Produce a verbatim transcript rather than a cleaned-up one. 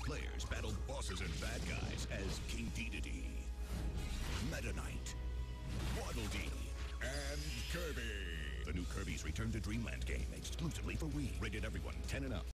Players battle bosses and bad guys as King Dedede, Meta Knight, Waddle Dee, and Kirby. The new Kirby's Return to Dreamland game exclusively for Wii. Rated everyone ten and up.